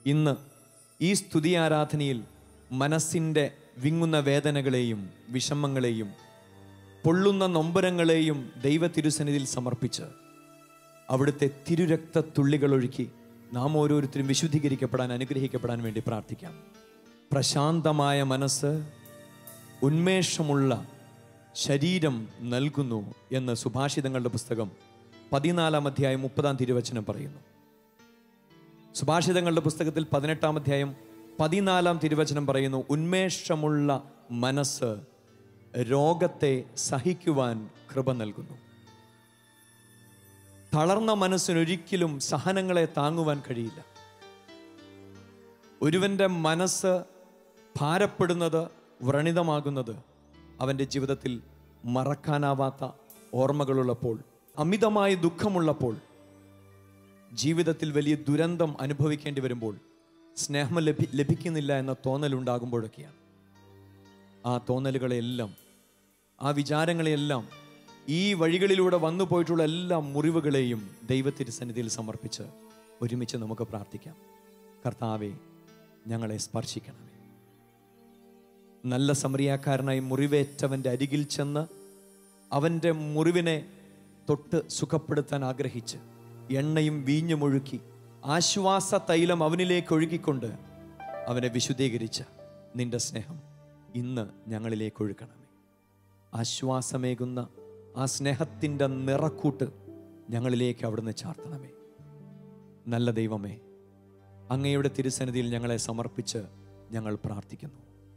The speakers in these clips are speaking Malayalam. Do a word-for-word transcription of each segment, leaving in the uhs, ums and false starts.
ഇന്ന് ഈ സ്തുതി ആരാധനയിൽ മനസ്സിൻ്റെ വിങ്ങുന്ന വേദനകളെയും വിഷമങ്ങളെയും പൊള്ളുന്ന നൊമ്പരങ്ങളെയും ദൈവ തിരുസന്നിധിയിൽ സമർപ്പിച്ച് അവിടുത്തെ തിരുരക്തത്തുള്ളികളൊഴുക്കി നാം ഓരോരുത്തരും വിശുദ്ധീകരിക്കപ്പെടാൻ അനുഗ്രഹിക്കപ്പെടാൻ വേണ്ടി പ്രാർത്ഥിക്കാം. പ്രശാന്തമായ മനസ്സ് ഉന്മേഷമുള്ള ശരീരം നൽകുന്നു എന്ന് സുഭാഷിതങ്ങളുടെ പുസ്തകം പതിനാലാം അധ്യായം മുപ്പതാം തിരുവചനം പറയുന്നു. സുഭാഷിതങ്ങളുടെ പുസ്തകത്തിൽ പതിനെട്ടാം അധ്യായം പതിനാലാം തിരുവചനം പറയുന്നു, ഉന്മേഷമുള്ള മനസ്സ് രോഗത്തെ സഹിക്കുവാൻ കൃപ നൽകുന്നു. തളർന്ന മനസ്സിനൊരിക്കലും സഹനങ്ങളെ താങ്ങുവാൻ കഴിയില്ല. ഒരുവന്റെ മനസ്സ് ഭാരപ്പെടുന്നത്, വ്രണിതമാകുന്നത് അവൻ്റെ ജീവിതത്തിൽ മറക്കാനാവാത്ത ഓർമ്മകളുള്ളപ്പോൾ, അമിതമായ ദുഃഖമുള്ളപ്പോൾ, ജീവിതത്തിൽ വലിയ ദുരന്തം അനുഭവിക്കേണ്ടി വരുമ്പോൾ, സ്നേഹം ലഭി ലഭിക്കുന്നില്ല എന്ന തോന്നലുണ്ടാകുമ്പോഴൊക്കെയാണ്. ആ തോന്നലുകളെല്ലാം, ആ വിചാരങ്ങളെയെല്ലാം, ഈ വഴികളിലൂടെ വന്നു പോയിട്ടുള്ള എല്ലാ മുറിവുകളെയും ദൈവത്തിൻ്റെ സന്നിധിയിൽ സമർപ്പിച്ച് ഒരുമിച്ച് നമുക്ക് പ്രാർത്ഥിക്കാം. കർത്താവേ, ഞങ്ങളെ സ്പർശിക്കണമേ. നല്ല സമറിയാക്കാരനായി മുറിവേറ്റവൻ്റെ അരികിൽ ചെന്ന് അവൻ്റെ മുറിവിനെ തൊട്ട് സുഖപ്പെടുത്താൻ ആഗ്രഹിച്ച് എണ്ണയും വീഞ്ഞുമൊഴുക്കി ആശ്വാസ തൈലം അവനിലേക്ക് ഒഴുകിക്കൊണ്ട് അവനെ വിശുദ്ധീകരിച്ച നിന്റെ സ്നേഹം ഇന്ന് ഞങ്ങളിലേക്ക് ഒഴുകണമേ. ആശ്വാസമേകുന്ന ആ സ്നേഹത്തിൻ്റെ നിറക്കൂട്ട് ഞങ്ങളിലേക്ക് അവിടുന്ന് ചാർത്തണമേ. നല്ല ദൈവമേ, അങ്ങയുടെ തിരുസന്നിധിയിൽ ഞങ്ങളെ സമർപ്പിച്ച് ഞങ്ങൾ പ്രാർത്ഥിക്കുന്നു.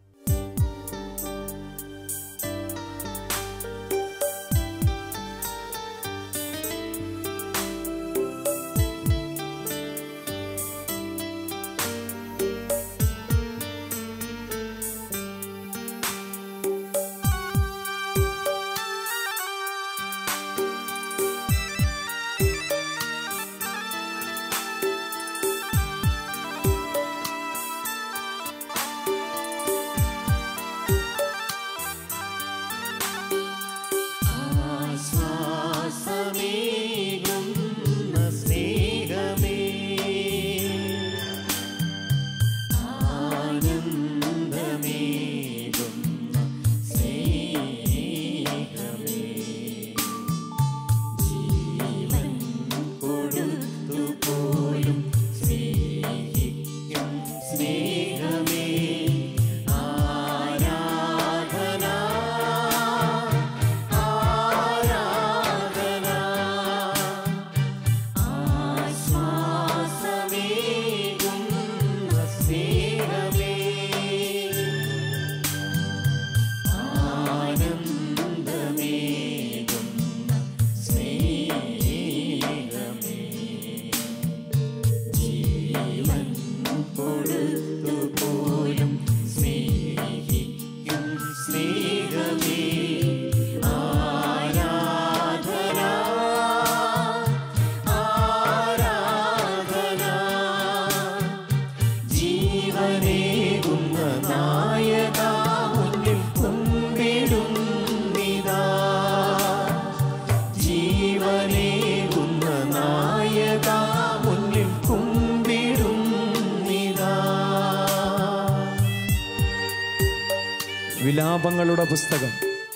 വിലാപങ്ങളുടെ പുസ്തകം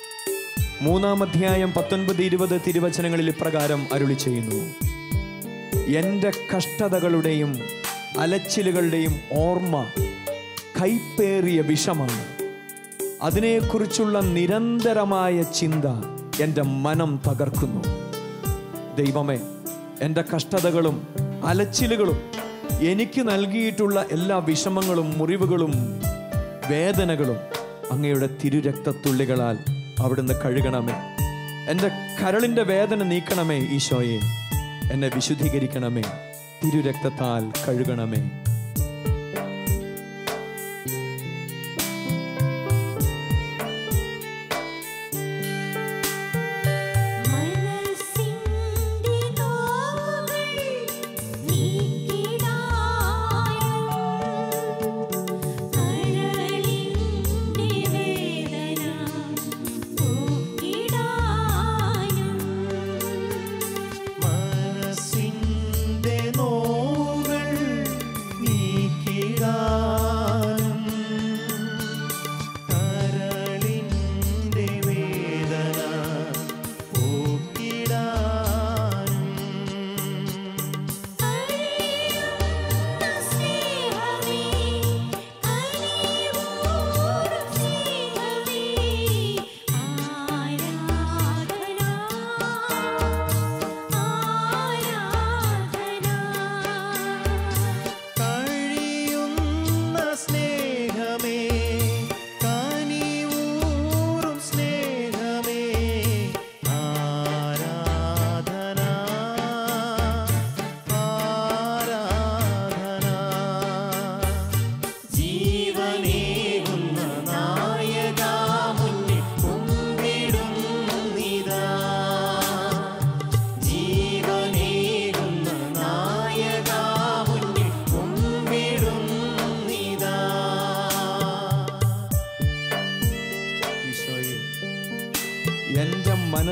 മൂന്നാം അധ്യായം പത്തൊൻപത് ഇരുപത് തിരുവചനങ്ങളിൽ ഇപ്രകാരം അരുളി ചെയ്യുന്നു, എൻ്റെ കഷ്ടതകളുടെയും അലച്ചിലുകളുടെയും ഓർമ്മ കൈപ്പേറിയ വിഷമാണ്. അതിനെക്കുറിച്ചുള്ള നിരന്തരമായ ചിന്ത എൻ്റെ മനം തകർക്കുന്നു. ദൈവമേ, എൻ്റെ കഷ്ടതകളും അലച്ചിലുകളും എനിക്ക് നൽകിയിട്ടുള്ള എല്ലാ വിഷമങ്ങളും മുറിവുകളും വേദനകളും അങ്ങയുടെ തിരുരക്തത്തുള്ളികളാൽ അവിടുന്ന് കഴുകണമേ. എൻ്റെ കരളിൻ്റെ വേദന നീക്കണമേ ഈശോയെ. എന്നെ വിശുദ്ധീകരിക്കണമേ, തിരുരക്തത്താൽ കഴുകണമേ.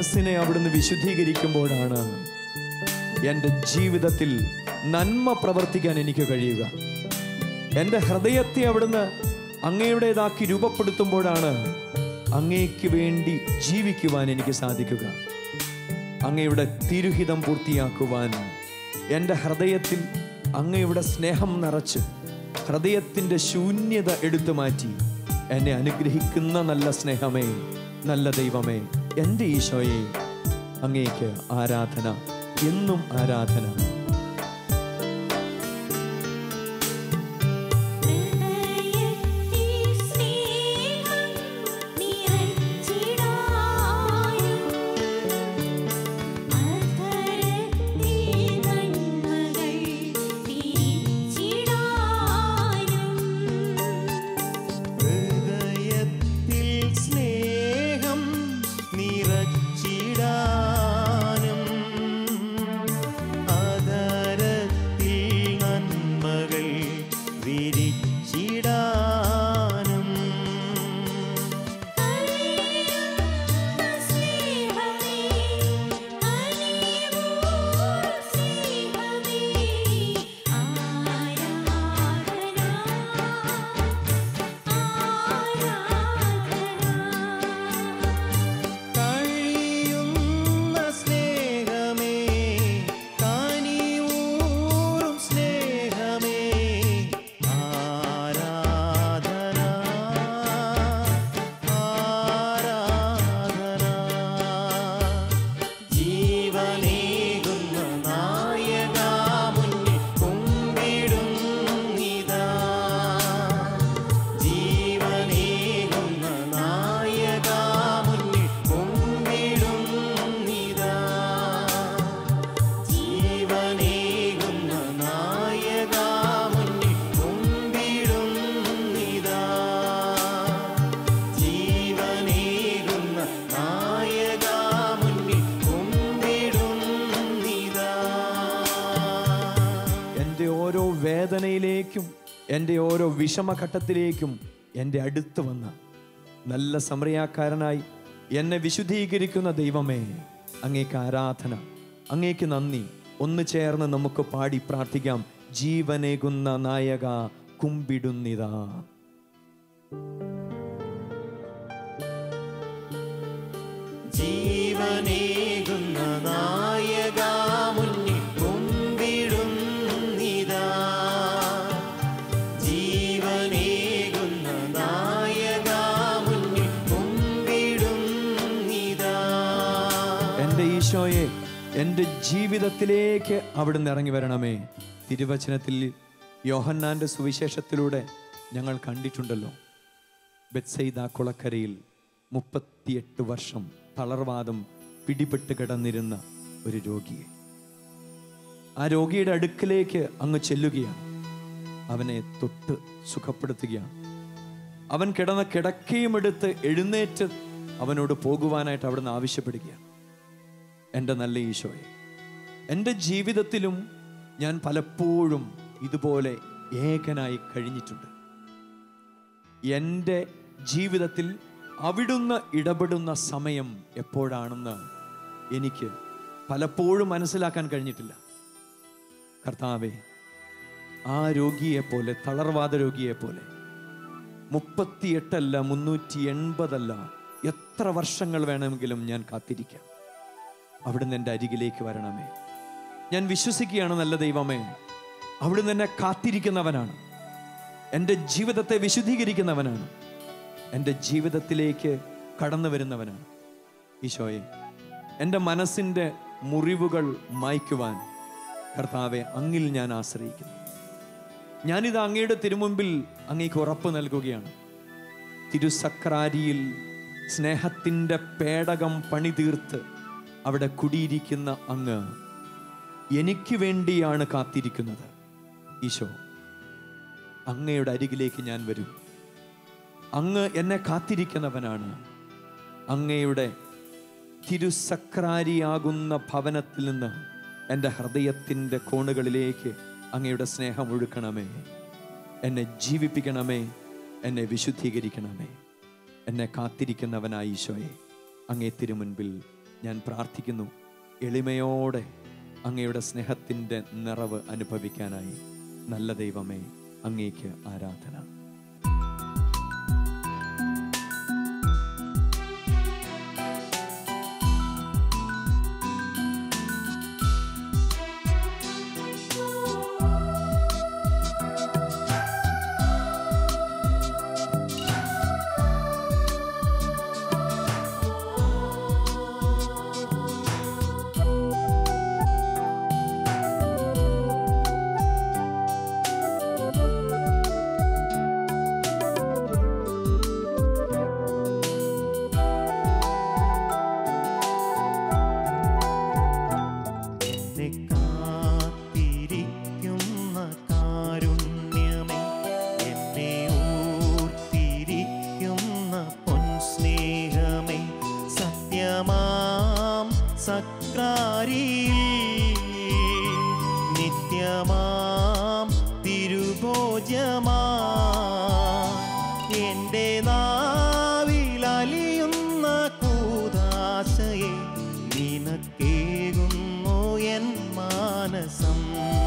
മനസ്സിനെ അവിടുന്ന് വിശുദ്ധീകരിക്കുമ്പോഴാണ് എൻ്റെ ജീവിതത്തിൽ നന്മ പ്രവർത്തിക്കാൻ എനിക്ക് കഴിയുക. എൻ്റെ ഹൃദയത്തെ അവിടുന്ന് അങ്ങയുടേതാക്കി രൂപപ്പെടുത്തുമ്പോഴാണ് അങ്ങയ്ക്ക് വേണ്ടി ജീവിക്കുവാൻ എനിക്ക് സാധിക്കുക. അങ്ങയുടെ തിരുഹിതം പൂർത്തിയാക്കുവാൻ എൻ്റെ ഹൃദയത്തിൽ അങ്ങയുടെ സ്നേഹം നിറച്ച് ഹൃദയത്തിൻ്റെ ശൂന്യത എടുത്തു മാറ്റി എന്നെ അനുഗ്രഹിക്കുന്ന നല്ല സ്നേഹമേ, നല്ല ദൈവമേ, എൻ്റെ ഈശോയെ, അങ്ങേക്ക് ആരാധന, എന്നും ആരാധന. വേദനയിലേക്കും എൻ്റെ ഓരോ വിഷമഘട്ടത്തിലേക്കും എൻ്റെ അടുത്ത് വന്ന നല്ല സമറിയാക്കാരനായി എന്നെ വിശുദ്ധീകരിക്കുന്ന ദൈവമേ, അങ്ങേക്ക് ആരാധന, അങ്ങേക്ക് നന്ദി. ഒന്ന് ചേർന്ന് നമുക്ക് പാടി പ്രാർത്ഥിക്കാം. ജീവനേകുന്ന നായക കുമ്പിടുന്നിതാ. ജീവനേകുന്ന നായക മുന്നിൽ കുമ്പിടുന്നിതാ. ജീവനേകുന്ന നായക മുന്നിൽ കുമ്പിടുന്നിതാ. എൻ്റെ ഈശോയെ, എൻ്റെ ജീവിതത്തിലേക്ക് അവിടുന്ന് ഇറങ്ങി വരണമേ. തിരുവചനത്തിൽ യോഹന്നാന്റെ സുവിശേഷത്തിലൂടെ ഞങ്ങൾ കണ്ടിട്ടുണ്ടല്ലോ, ബെത്സൈദ കുളക്കരയിൽ മുപ്പത്തിയെട്ട് വർഷം തളർവാദം പിടിപെട്ട് കിടന്നിരുന്ന ഒരു രോഗിയെ. ആ രോഗിയുടെ അടുക്കിലേക്ക് അങ്ങ് ചെല്ലുകയാണ്, അവനെ തൊട്ട് സുഖപ്പെടുത്തുകയാണ്. അവൻ കിടന്ന കിടക്കയും എടുത്ത് എഴുന്നേറ്റ് അവനോട് പോകുവാനായിട്ട് അവിടുന്ന് ആവശ്യപ്പെടുകയാണ്. എൻ്റെ നല്ല ഈശോയെ, എൻ്റെ ജീവിതത്തിലും ഞാൻ പലപ്പോഴും ഇതുപോലെ ഏകനായി കഴിഞ്ഞിട്ടുണ്ട്. എൻ്റെ ജീവിതത്തിൽ അവിടുന്ന് ഇടപെടുന്ന സമയം എപ്പോഴാണെന്ന് എനിക്ക് പലപ്പോഴും മനസ്സിലാക്കാൻ കഴിഞ്ഞിട്ടില്ല. കർത്താവേ, ആ രോഗിയെ പോലെ, തളർവാദ രോഗിയെ പോലെ മുപ്പത്തിയെട്ടല്ല മുന്നൂറ്റി എൺപതല്ല എത്ര വർഷങ്ങൾ വേണമെങ്കിലും ഞാൻ കാത്തിരിക്കാം. അവിടുന്ന് എൻ്റെ അരികിലേക്ക് വരണമേ. ഞാൻ വിശ്വസിക്കുകയാണ് നല്ല ദൈവമേ, അവിടുന്ന് എന്നെ കാത്തിരിക്കുന്നവനാണ്, എൻ്റെ ജീവിതത്തെ വിശുദ്ധീകരിക്കുന്നവനാണ്, എൻ്റെ ജീവിതത്തിലേക്ക് കടന്നു വരുന്നവനാണ്. ഈശോയെ, എൻ്റെ മനസ്സിൻ്റെ മുറിവുകൾ മായ്ക്കുവാൻ കർത്താവെ അങ്ങിൽ ഞാൻ ആശ്രയിക്കുന്നു. ഞാനിത് അങ്ങയുടെ തിരുമുമ്പിൽ അങ്ങേക്ക് ഉറപ്പ് നൽകുകയാണ്. തിരുസക്രാരിയിൽ സ്നേഹത്തിൻ്റെ പേടകം പണിതീർത്ത് അവിടെ കുടിയിരിക്കുന്ന അങ്ങ് എനിക്ക് വേണ്ടിയാണ് കാത്തിരിക്കുന്നത്. ഈശോ, അങ്ങയുടെ അരികിലേക്ക് ഞാൻ വരും. അങ്ങ് എന്നെ കാത്തിരിക്കുന്നവനാണ്. അങ്ങയുടെ തിരുസക്രാരിയാകുന്ന ഭവനത്തിൽ നിന്ന് എൻ്റെ ഹൃദയത്തിൻ്റെ കോണുകളിലേക്ക് അങ്ങയുടെ സ്നേഹം ഒഴുക്കണമേ. എന്നെ ജീവിപ്പിക്കണമേ, എന്നെ വിശുദ്ധീകരിക്കണമേ. എന്നെ കാത്തിരിക്കുന്നവനായ ഈശോയെ, അങ്ങേ തിരുമുൻപിൽ ഞാൻ പ്രാർത്ഥിക്കുന്നു, എളിമയോടെ അങ്ങയുടെ സ്നേഹത്തിൻ്റെ നിറവ് അനുഭവിക്കാനായി. നല്ല ദൈവമേ, അങ്ങേക്ക് ആരാധന. നിത്യമാം തിരുഭോജ്യമാ എൻ്റെ നാവിലലിയുന്ന കൂദാശയെ നിനക്കേകുന്നു എൻ മാനസം.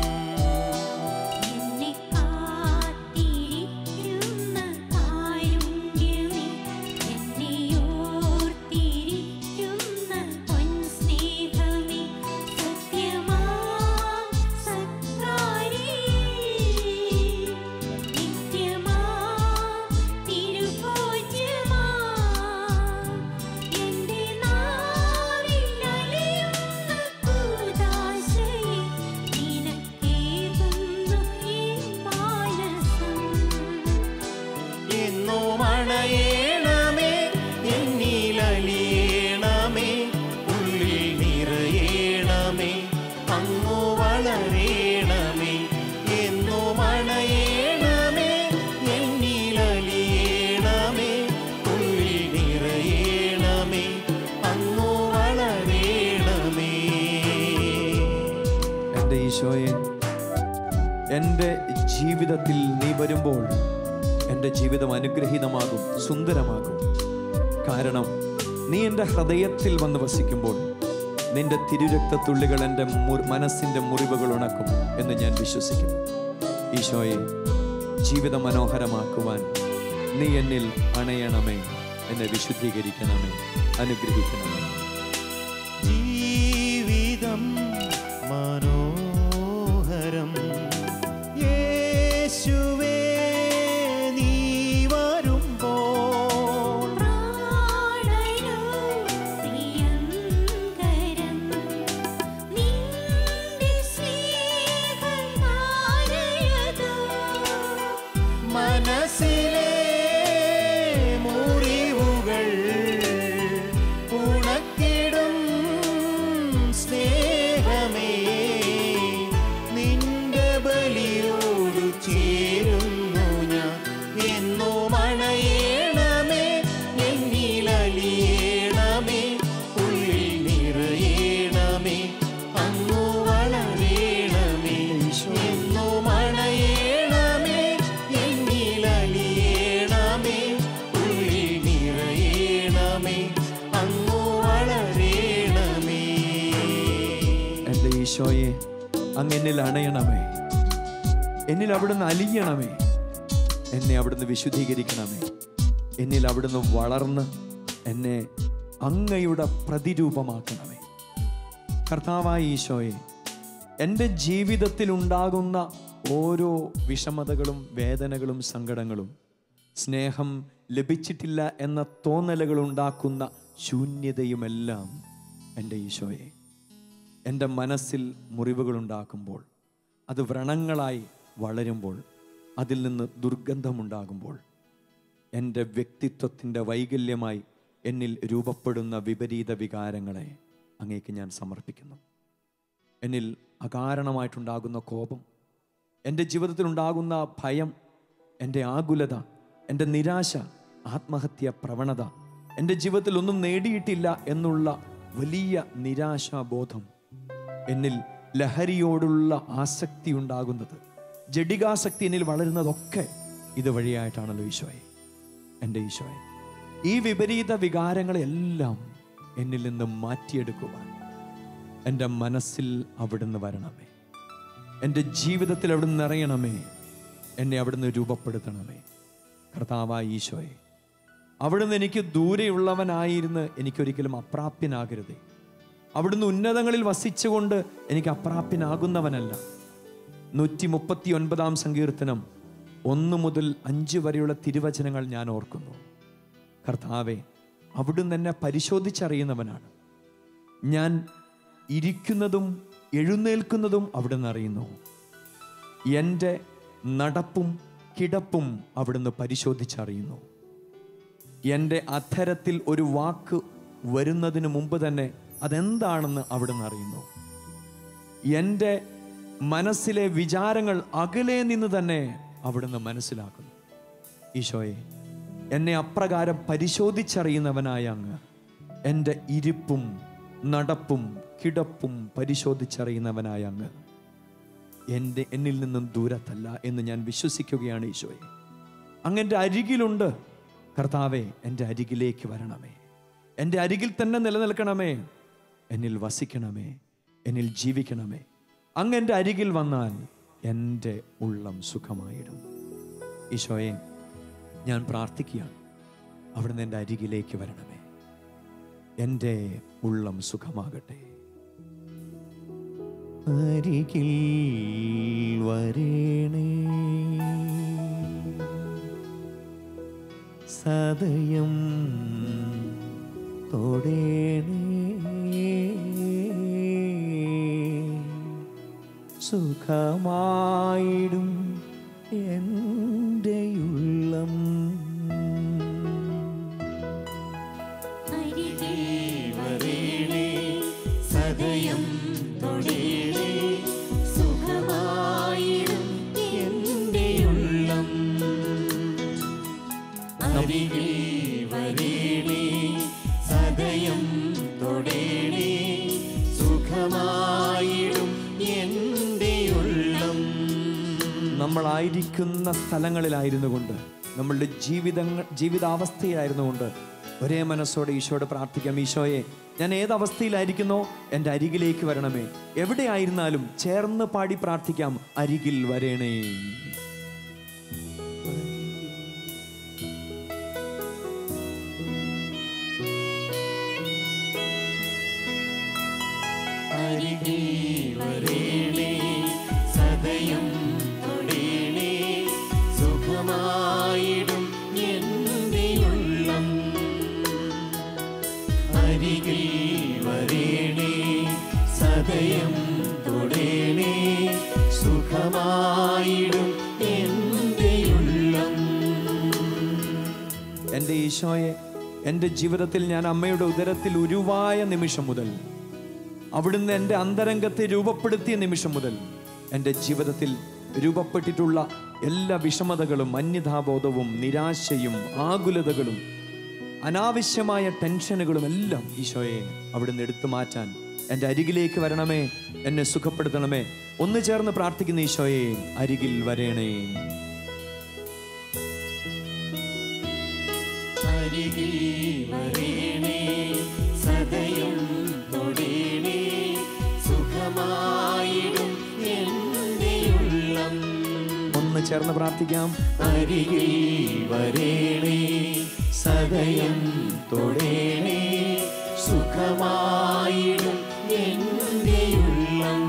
ഈശോയെ, എൻ്റെ ജീവിതത്തിൽ നീ വരുമ്പോൾ എൻ്റെ ജീവിതം അനുഗ്രഹീതമാകും, സുന്ദരമാകും. കാരണം നീ എൻ്റെ ഹൃദയത്തിൽ വന്ന് വസിക്കുമ്പോൾ നിന്റെ തിരുരക്തത്തുള്ളികൾ എൻ്റെ മനസ്സിൻ്റെ മുറിവുകൾ ഉണക്കും എന്ന് ഞാൻ വിശ്വസിക്കുന്നു. ഈശോയെ, ജീവിതം മനോഹരമാക്കുവാൻ നീ എന്നിൽ അണയണമേ, എന്നെ വിശുദ്ധീകരിക്കണമേ, അനുഗ്രഹിക്കണമേ. ജീവിതം മനോഹരം യേശുവേ നീ വരുമ്പോൾ, മനസ്സിലെ മുറിവുകൾ ഉണക്കിടും സ്നേഹമേ, നിന്റെ ബലിയോട് ചേരുന്നു ഞാൻ. എന്നോ മണയേണമേ, എന്നിലലിയേണമേ, ഉള്ളിൽ നിറയേണമേ, അങ്ങു വളരേണമേ. എന്നോ മണയേണമേ, എന്നിലലിയേണമേ, ഉള്ളിൽ നിറയേണമേ, അങ്ങു വളരേണമേ. എൻ്റെ ഈശോയെ, അങ്ങ് എന്നിൽ അണയണമേ, എന്നിൽ അവിടുന്ന് അലിയണമേ, എന്നെ അവിടുന്ന് വിശുദ്ധീകരിക്കണമേ, എന്നിൽ അവിടുന്ന് വളർന്ന് എന്നെ അങ്ങയുടെ പ്രതിരൂപമാക്കണമേ. കർത്താവായ ഈശോയെ, എൻ്റെ ജീവിതത്തിൽ ഉണ്ടാകുന്ന ഓരോ വിഷമതകളും വേദനകളും സങ്കടങ്ങളും സ്നേഹം ലഭിച്ചിട്ടില്ല എന്ന തോന്നലുകൾ ഉണ്ടാക്കുന്ന ശൂന്യതയുമെല്ലാം എൻ്റെ ഈശോയെ, എൻ്റെ മനസ്സിൽ മുറിവുകളുണ്ടാക്കുമ്പോൾ, അത് വ്രണങ്ങളായി വളരുമ്പോൾ, അതിൽ നിന്ന് ദുർഗന്ധമുണ്ടാകുമ്പോൾ, എൻ്റെ വ്യക്തിത്വത്തിൻ്റെ വൈകല്യമായി എന്നിൽ രൂപപ്പെടുന്ന വിപരീത വികാരങ്ങളെ അങ്ങേക്ക് ഞാൻ സമർപ്പിക്കുന്നു. എന്നിൽ അകാരണമായിട്ടുണ്ടാകുന്ന കോപം, എൻ്റെ ജീവിതത്തിലുണ്ടാകുന്ന ഭയം, എൻ്റെ ആകുലത, എൻ്റെ നിരാശ, ആത്മഹത്യ പ്രവണത, എൻ്റെ ജീവിതത്തിൽ ഒന്നും നേടിയിട്ടില്ല എന്നുള്ള വലിയ നിരാശാബോധം, എന്നിൽ ലഹരിയോടുള്ള ആസക്തി ഉണ്ടാകുന്നത്, ജഡികാസക്തി എന്നിൽ വളരുന്നതൊക്കെ ഇതുവഴിയായിട്ടാണല്ലോ ഈശോയെ. എൻ്റെ ഈശോയെ, ഈ വിപരീത വികാരങ്ങളെല്ലാം എന്നിൽ നിന്ന് മാറ്റിയെടുക്കുവാൻ എൻ്റെ മനസ്സിൽ അവിടുന്ന് വരണമേ. എൻ്റെ ജീവിതത്തിൽ അവിടുന്ന് നിറയണമേ. എന്നെ അവിടുന്ന് രൂപപ്പെടുത്തണമേ. കർത്താവായ ഈശോയെ, അവിടുന്ന് എനിക്ക് ദൂരെയുള്ളവനായിരുന്ന് എനിക്കൊരിക്കലും അപ്രാപ്യനാകരുതേ. അവിടുന്ന് ഉന്നതങ്ങളിൽ വസിച്ചുകൊണ്ട് എനിക്ക് അപ്രാപ്യനാകുന്നവനല്ല. നൂറ്റി മുപ്പത്തി ഒൻപതാം സങ്കീർത്തനം ഒന്ന് മുതൽ അഞ്ച് വരെയുള്ള തിരുവചനങ്ങൾ ഞാൻ ഓർക്കുന്നു. കർത്താവെ, അവിടുന്ന് എന്നെ പരിശോധിച്ചറിയുന്നവനാണ്. ഞാൻ ഇരിക്കുന്നതും എഴുന്നേൽക്കുന്നതും അവിടുന്ന് അറിയുന്നു. എൻ്റെ നടപ്പും കിടപ്പും അവിടുന്ന് പരിശോധിച്ചറിയുന്നു. എൻ്റെ അധരത്തിൽ ഒരു വാക്ക് വരുന്നതിന് മുമ്പ് തന്നെ അതെന്താണെന്ന് അവിടുന്ന് അറിയുന്നു. എൻ്റെ മനസ്സിലെ വിചാരങ്ങൾ അകലെ നിന്ന് തന്നെ അവിടുന്ന് മനസ്സിലാക്കുന്നു. ഈശോയെ, എന്നെ അപ്രകാരം പരിശോധിച്ചറിയുന്നവനായ അങ്ങ് എൻ്റെ ഇരിപ്പും നടപ്പും കിടപ്പും പരിശോധിച്ചറിയുന്നവനായ അങ്ങ് എൻ്റെ എന്നിൽ നിന്നും ദൂരത്തല്ല എന്ന് ഞാൻ വിശ്വസിക്കുകയാണ്. ഈശോയെ, അങ്ങ് അരികിലുണ്ട്. കർത്താവെ, എൻ്റെ അരികിലേക്ക് വരണമേ. എൻ്റെ അരികിൽ തന്നെ നിലനിൽക്കണമേ. എന്നിൽ വസിക്കണമേ. എന്നിൽ ജീവിക്കണമേ. അങ്ങ് എൻ്റെ അരികിൽ വന്നാൽ എൻ്റെ ഉള്ളം സുഖമായിടും. ഈശോയെ, ഞാൻ പ്രാർത്ഥിക്കുകയാണ്, അവിടുന്ന് എൻ്റെ അരികിലേക്ക് വരണമേ. എൻ്റെ ഉള്ളം സുഖമാകട്ടെ. അരികിൽ വരേണേ, സദയം തൊടേണേ, സുഖമായിടും എൻ്റെ ഉള്ളം. അരികിൽ വരേണേ, സദയം തൊടേണേ, സുഖമായിടും എൻ്റെ ഉള്ളം. അരികിൽ വരേണേ, സദയം തൊടേണേ, സുഖമായിടും എൻ്റെ ഉള്ളം. നമ്മളായിരിക്കുന്ന സ്ഥലങ്ങളിലായിരുന്നു കൊണ്ട്, നമ്മളുടെ ജീവിതങ്ങൾ ജീവിതാവസ്ഥയിലായിരുന്നു കൊണ്ട് ഒരേ മനസ്സോടെ ഈശോയോട് പ്രാർത്ഥിക്കാം. ഈശോയെ, ഞാൻ ഏതവസ്ഥയിലായിരിക്കുന്നോ എൻ്റെ അരികിലേക്ക് വരണമേ. എവിടെയായിരുന്നാലും ചേർന്ന് പാടി പ്രാർത്ഥിക്കാം, അരികിൽ വരണേ. അരികിൽ വരേണേ, സദയം തൊടേണേ, സുഖമായിടും എൻ്റെ ഉള്ളം. അരികിൽ വരേണേ, സദയം തൊടേണേ, സുഖമായിടും എൻ്റെ ഉള്ളം. എൻ്റെ ഈശോയെ, എൻ്റെ ജീവിതത്തിൽ ഞാൻ അമ്മയുടെ ഉദരത്തിൽ ഉരുവായ നിമിഷം മുതൽ, അവിടുന്ന് എൻ്റെ അന്തരംഗത്തെ രൂപപ്പെടുത്തിയ നിമിഷം മുതൽ എൻ്റെ ജീവിതത്തിൽ രൂപപ്പെട്ടിട്ടുള്ള എല്ലാ വിഷമതകളും അന്യഥാബോധവും നിരാശയും ആകുലതകളും അനാവശ്യമായ ടെൻഷനുകളും എല്ലാം ഈശോയെ അവിടുന്ന് എടുത്തു മാറ്റാൻ എൻ്റെ അരികിലേക്ക് വരണമേ. എന്നെ സുഖപ്പെടുത്തണമേ. ഒന്ന് ചേർന്ന് പ്രാർത്ഥിക്കുന്ന ഈശോയെ, അരികിൽ വരണേ. അരികിൽ വരേണേ, സദയം തൊടേണേ, സുഖമായിടും എൻ്റെ ഉള്ളം. ഒന്ന് ചേർന്ന് പ്രാർത്ഥിക്കാം. അരികിൽ വരേണേ, സദയം തൊടേണേ, സുഖമായിടും എൻ്റെ ഉള്ളം.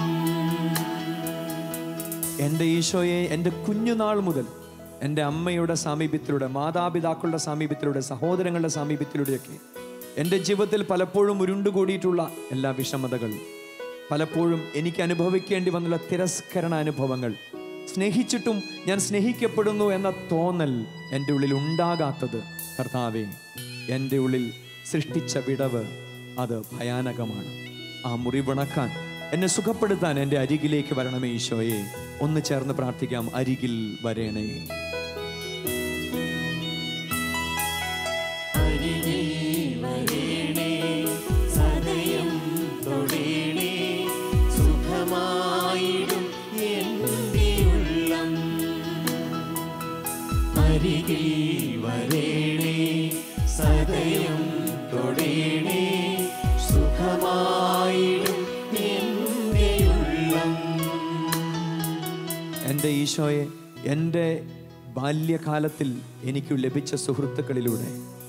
എൻ്റെ ഈശോയെ, എൻ്റെ കുഞ്ഞുനാൾ മുതൽ എൻ്റെ അമ്മയുടെ സാമീപ്യത്തിലൂടെ, മാതാപിതാക്കളുടെ സാമീപ്യത്തിലൂടെ, സഹോദരങ്ങളുടെ സാമീപ്യത്തിലൂടെയൊക്കെ എൻ്റെ ജീവിതത്തിൽ പലപ്പോഴും ഉരുണ്ടുകൂടിയിട്ടുള്ള എല്ലാ വിഷമതകൾ, പലപ്പോഴും എനിക്ക് അനുഭവിക്കേണ്ടി വന്നുള്ള തിരസ്കരണ അനുഭവങ്ങൾ, സ്നേഹിച്ചിട്ടും ഞാൻ സ്നേഹിക്കപ്പെടുന്നു എന്ന തോന്നൽ എൻ്റെ ഉള്ളിൽ ഉണ്ടാകാത്തത്, കർത്താവേ, എൻ്റെ ഉള്ളിൽ സൃഷ്ടിച്ച വിടവ് അത് ഭയാനകമാണ്. ആ മുറിവിണക്കാൻ, എന്നെ സുഖപ്പെടുത്താൻ എൻ്റെ അരികിലേക്ക് വരണമേ ഈശോയെ. ഒന്ന് ചേർന്ന് പ്രാർത്ഥിക്കാം, അരികിൽ വരണേ. അരികിൽ വരേണേ, സദയം തൊടേണേ, സുഖമായിടും എൻ്റെ ഉള്ളം. അരികിൽ വരേണേ, സദയം തൊടേണേ, എൻ്റെ ഈശോയെ, എൻ്റെ ബാല്യകാലത്തിൽ എനിക്ക് ലഭിച്ച സുഹൃത്തുക്കളിലൂടെ,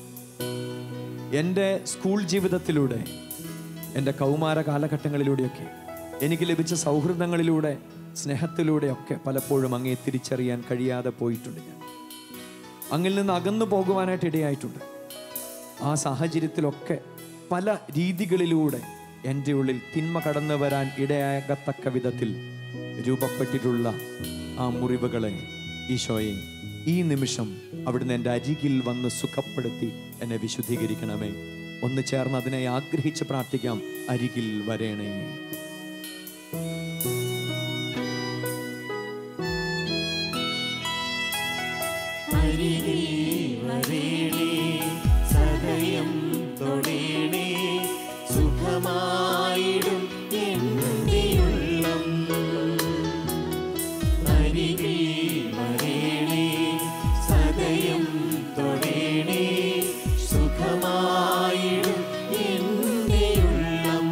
എൻ്റെ സ്കൂൾ ജീവിതത്തിലൂടെ, എൻ്റെ കൗമാര കാലഘട്ടങ്ങളിലൂടെയൊക്കെ എനിക്ക് ലഭിച്ച സൗഹൃദങ്ങളിലൂടെ, സ്നേഹത്തിലൂടെയൊക്കെ പലപ്പോഴും അങ്ങേ തിരിച്ചറിയാൻ കഴിയാതെ പോയിട്ടുണ്ട്. ഞാൻ അങ്ങിൽ നിന്ന് അകന്നു പോകുവാനായിട്ട് ഇടയായിട്ടുണ്ട്. ആ സാഹചര്യത്തിലൊക്കെ പല രീതികളിലൂടെ എൻ്റെ ഉള്ളിൽ തിന്മ കടന്നു വരാൻ ഇടയാകത്തക്ക വിധത്തിൽ രൂപപ്പെട്ടിട്ടുള്ള ആ മുറിവുകളെ ഈശോയെ, ഈ നിമിഷം അവിടുന്ന് എൻ്റെ അരികിൽ വന്ന് സുഖപ്പെടുത്തി എന്നെ വിശുദ്ധീകരിക്കണമേ. ഒന്ന് ചേർന്ന് അതിനെ ആഗ്രഹിച്ച് പ്രാർത്ഥിക്കാം. അരികിൽ വരേണേ. അരികിൽ വരേണേ, സദയം തൊടേണേ, സുഖമായിടും എൻ്റെ ഉള്ളം. അരികിൽ വരേണേ, സദയം തൊടേണേ, സുഖമായിടും എൻ്റെ ഉള്ളം.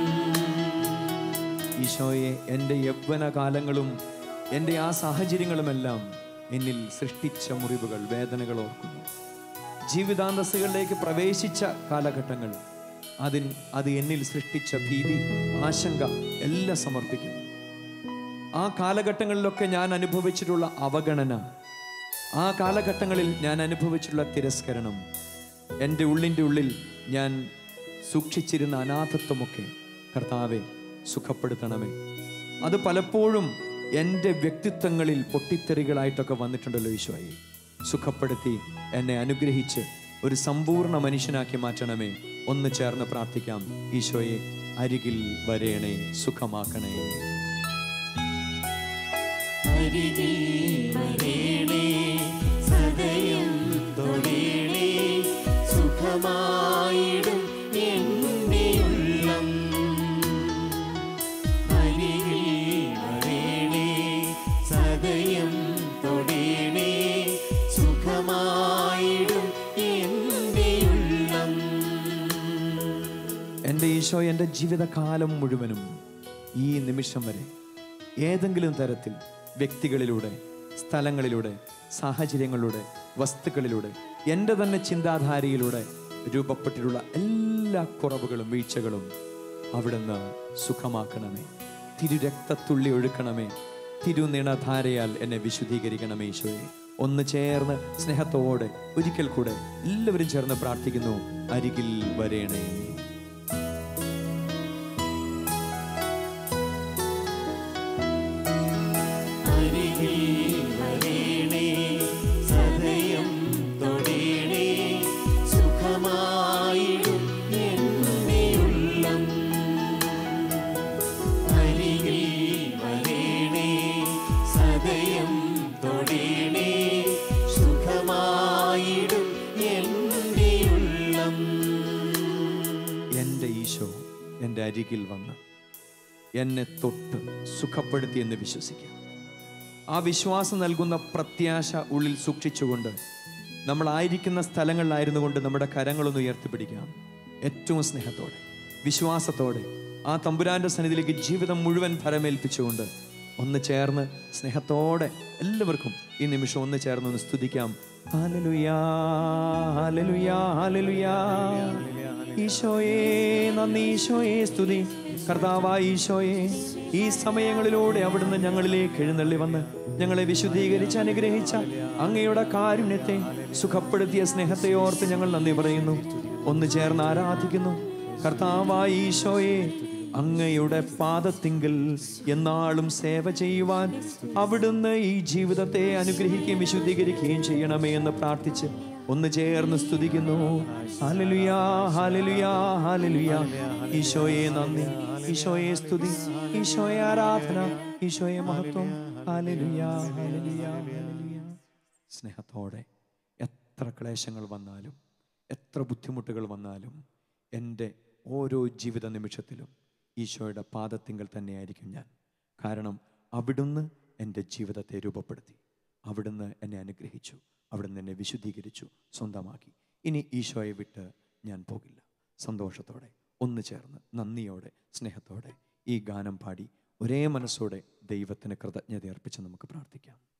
ഈശോയെ, എൻ്റെ യൗവന കാലങ്ങളും എൻ്റെ ആ സാഹചര്യങ്ങളുമെല്ലാം എന്നിൽ സൃഷ്ടിച്ച മുറിവുകൾ, വേദനകൾ ഓർക്കുന്നു. ജീവിതാന്തസ്സുകളിലേക്ക് പ്രവേശിച്ച കാലഘട്ടങ്ങൾ, അതിൽ അത് എന്നിൽ സൃഷ്ടിച്ച ഭീതി, ആശങ്ക എല്ലാം സമർപ്പിക്കുന്നു. ആ കാലഘട്ടങ്ങളിലൊക്കെ ഞാൻ അനുഭവിച്ചിട്ടുള്ള അവഗണന, ആ കാലഘട്ടങ്ങളിൽ ഞാൻ അനുഭവിച്ചിട്ടുള്ള തിരസ്കരണം, എൻ്റെ ഉള്ളിൻ്റെ ഉള്ളിൽ ഞാൻ സൂക്ഷിച്ചിരുന്ന അനാഥത്വമൊക്കെ കർത്താവെ സുഖപ്പെടുത്തണമേ. അത് പലപ്പോഴും എൻ്റെ വ്യക്തിത്വങ്ങളിൽ പൊട്ടിത്തെറികളായിട്ടൊക്കെ വന്നിട്ടുണ്ടല്ലോ ഈശോയെ. സുഖപ്പെടുത്തി എന്നെ അനുഗ്രഹിച്ച് ഒരു സമ്പൂർണ്ണ മനുഷ്യനാക്കി മാറ്റണമേ. ഒന്ന് ചേർന്ന് പ്രാർത്ഥിക്കാം. ഈശോയെ, അരികിൽ വരേണേ, സുഖമാക്കണേ. അരികിൽ വരേണേ, സദയം തൊടേണേ, സുഖമായിടും എൻ്റെ ഉള്ളം. അരികിൽ വരേണേ, സദയം തൊടേണേ, സുഖമായിടും എൻ്റെ ഉള്ളം. എൻ്റെ ഈശോ, എൻ്റെ ജീവിതകാലം മുഴുവനും ഈ നിമിഷം വരെ ഏതെങ്കിലും തരത്തിൽ വ്യക്തികളിലൂടെ, സ്ഥലങ്ങളിലൂടെ, സാഹചര്യങ്ങളിലൂടെ, വസ്തുക്കളിലൂടെ, എൻ്റെ തന്നെ ചിന്താധാരയിലൂടെ രൂപപ്പെട്ടിട്ടുള്ള എല്ലാ കുറവുകളും വീഴ്ചകളും അവിടുന്ന് സുഖമാക്കണമേ. തിരുരക്തത്തുള്ളി ഒഴുക്കണമേ. തിരുനിണധാരയാൽ എന്നെ വിശുദ്ധീകരിക്കണമേ ഈശോയെ. ഒന്ന് ചേർന്ന് സ്നേഹത്തോടെ ഒരിക്കൽ കൂടെ എല്ലാവരും ചേർന്ന് പ്രാർത്ഥിക്കുന്നു. അരികിൽ വരേണേ. അരികിൽ വരേണേ, സദയം തൊടേണേ, സുഖമായിടും എൻ്റെ ഉള്ളം. അരികിൽ വരേണേ, സദയം തൊടേണേ, സുഖമായിടും എൻ്റെ ഉള്ളം. എൻ്റെ ഈശോ എൻ്റെ അരികിൽ വന്ന് എന്നെ തൊട്ട് സുഖപ്പെടുത്തി എന്ന് വിശ്വസിക്കാം. ആ വിശ്വാസം നൽകുന്ന പ്രത്യാശ ഉള്ളിൽ സൂക്ഷിച്ചുകൊണ്ട് നമ്മളായിരിക്കുന്ന സ്ഥലങ്ങളിലായിരുന്നു കൊണ്ട് നമ്മുടെ കരങ്ങളൊന്ന് ഉയർത്തിപ്പിടിക്കാം. ഏറ്റവും സ്നേഹത്തോടെ, വിശ്വാസത്തോടെ ആ തമ്പുരാന്റെ സന്നിധിയിലേക്ക് ജീവിതം മുഴുവൻ ഫലമേൽപ്പിച്ചുകൊണ്ട് ഒന്ന് ചേർന്ന് സ്നേഹത്തോടെ എല്ലാവർക്കും ഈ നിമിഷം ഒന്ന് ചേർന്ന് ഒന്ന് സ്തുതിക്കാം. ഹല്ലേലൂയാ, ഹല്ലേലൂയാ, ഹല്ലേലൂയാ. ഈശോയേ നന്ദി, ഈശോയേ സ്തുതി. കർത്താവായ ഈശോയെ, ഈ സമയങ്ങളിലൂടെ അവിടുന്ന് ഞങ്ങളിലേക്ക് എഴുന്നള്ളി വന്ന് ഞങ്ങളെ വിശുദ്ധീകരിച്ച് അനുഗ്രഹിച്ച അങ്ങയുടെ കാരുണ്യത്തെ, സുഖപ്പെടുത്തിയ സ്നേഹത്തെ ഓർത്ത് ഞങ്ങൾ നന്ദി പറയുന്നു. ഒന്ന് ചേർന്ന് ആരാധിക്കുന്നു. കർത്താവായ ഈശോയെ, അങ്ങയുടെ പാദത്തിങ്കൽ എന്നാളും സേവ ചെയ്യുവാൻ അവിടുന്ന് ഈ ജീവിതത്തെ അനുഗ്രഹിക്കുകയും വിശുദ്ധീകരിക്കുകയും ചെയ്യണമേ എന്ന് പ്രാർത്ഥിച്ച് ഒന്ന് ചേർന്ന് സ്തുതിക്കുന്നു. ഹല്ലേലൂയാ, ഹല്ലേലൂയാ, ഹല്ലേലൂയാ. ഈശോയെ നന്ദി, ഈശോയെ സ്തുതി, ഈശോയെ ആരാധന, ഈശോയെ മഹത്വം. ഹല്ലേലൂയാ, ഹല്ലേലൂയാ, ഹല്ലേലൂയാ. സ്നേഹത്തോടെ എത്ര ക്ലേശങ്ങൾ വന്നാലും, എത്ര ബുദ്ധിമുട്ടുകൾ വന്നാലും, എൻ്റെ ഓരോ ജീവിത നിമിഷത്തിലും ഈശോയുടെ പാദത്തിങ്കൽ തന്നെയായിരിക്കും ഞാൻ. കാരണം അവിടുന്ന് എൻ്റെ ജീവിതത്തെ രൂപപ്പെടുത്തി, അവിടുന്ന് എന്നെ അനുഗ്രഹിച്ചു, അവിടുന്ന് എന്നെ വിശുദ്ധീകരിച്ചു, സ്വന്തമാക്കി. ഇനി ഈശോയെ വിട്ട് ഞാൻ പോകില്ല. സന്തോഷത്തോടെ ഒന്ന് ചേർന്ന് നന്ദിയോടെ സ്നേഹത്തോടെ ഈ ഗാനം പാടി ഒരേ മനസ്സോടെ ദൈവത്തിന് കൃതജ്ഞത അർപ്പിച്ച് നമുക്ക് പ്രാർത്ഥിക്കാം.